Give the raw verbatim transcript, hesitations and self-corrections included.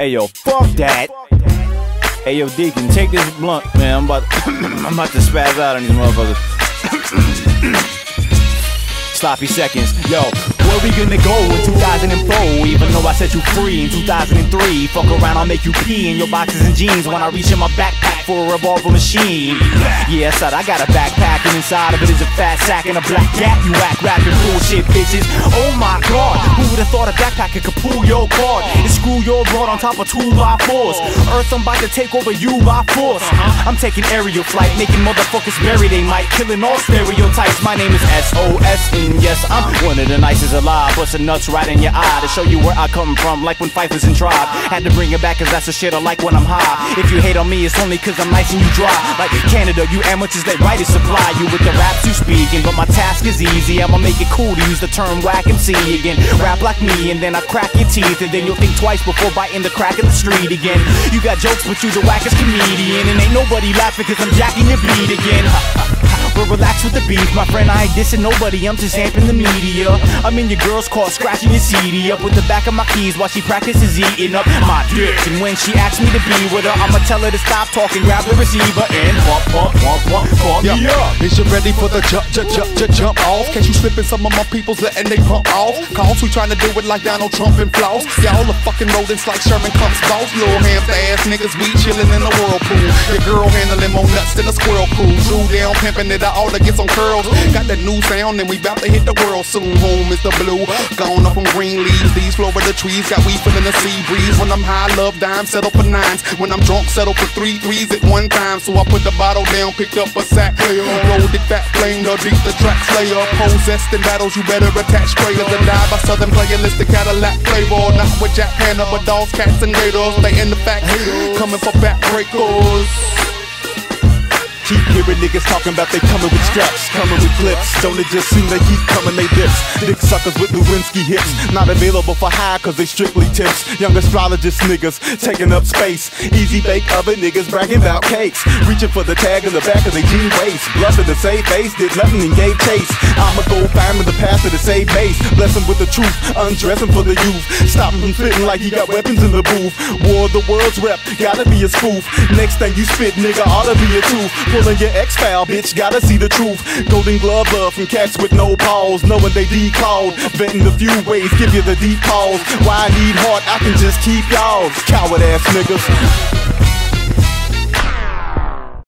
Hey yo, fuck that. Hey yo, Deacon, take this blunt, man. I'm about, I'm about to spaz out on these motherfuckers. Sloppy seconds, yo. Where we gonna go in two thousand four? Even though I set you free in two thousand three. Fuck around, I'll make you pee in your boxes and jeans when I reach in my backpack for a revolver machine. Yeah, son, I got a backpack and inside of it is a fat sack and a black gap. You act rapping bullshit, bitches. Oh my god, who would've thought a backpack could pull your card and screw your broad on top of two by fours? Earth, I'm about to take over you by force. I'm taking aerial flight, making motherfuckers bury they might, killing all stereotypes. My name is S O S, and yes, I'm one of the nicest alive. Bustin' nuts right in your eye to show you where I come from, like when Fife was in Tribe. Had to bring it back cause that's the shit I like when I'm high. If you hate on me, it's only cause I'm nice and you dry. Like Canada, you amateurs, they write and supply you with the raps you speaking. But my task is easy, I'ma make it cool to use the term whack M C again. Rap like me and then I crack your teeth, and then you'll think twice before biting the crack in the street again. You got jokes but you the wackest comedian, and ain't nobody laughing cause I'm jacking your beat again. But relax with the beef, my friend, I ain't dissing nobody, I'm just amping the media. I'm in your girl's car, scratching your C D up with the back of my keys while she practices eating up my dick. And when she asks me to be with her, I'ma tell her to stop talking, grab the receiver, and pump, pump, pump, pump, pump me up. Is you ready for the jump, jump, jump, jump, jump off? Catch you slipping, some of my people's letting they pump off. Cause we trying to do it like Donald Trump and floss. Y'all are fucking rodents like Sherman Clump's boss. Little hamster ass niggas, we chillin' in the whirlpool. Your girl handling more nuts than a squirrel crew. Drew down, pimping it out, all to get some curls. Got that new sound and we bout to hit the world soon. Home is the blue, gone up from green leaves. These Florida trees got we feeling the sea breeze. When I'm high, love dimes, settle for nines. When I'm drunk, settle for three threes at one time. So I put the bottle down, picked up a sack player, rolled it fat flame, the deep the track slayer. Possessed in battles, you better attach sprayers and die by Southern playalistic Cadillac flavor. Not with Jack Hanna, but dogs, cats, and gators. They in the fact, coming for backbreakers. Keep hearing niggas talking about they coming with straps, coming with clips. Don't it just seem they keep coming they dips? Dick suckers with Lewinsky hips, not available for hire cause they strictly tips. Young astrologist niggas taking up space. Easy bake oven niggas bragging about cakes. Reaching for the tag in the back of their jean waist. Bluffing the same face, did nothing and gave chase. I'ma go find the path to the same base. Bless him with the truth, undress him for the youth. Stop him from spitting like he got weapons in the booth. War the world's rep, gotta be a spoof. Next thing you spit, nigga, ought to be a tooth. Pulling your X-File, bitch, gotta see the truth. Golden glove love from cats with no pause, knowing they declawed. Venting the few ways, give you the deep pause. Why I need heart, I can just keep y'all. Coward ass niggas.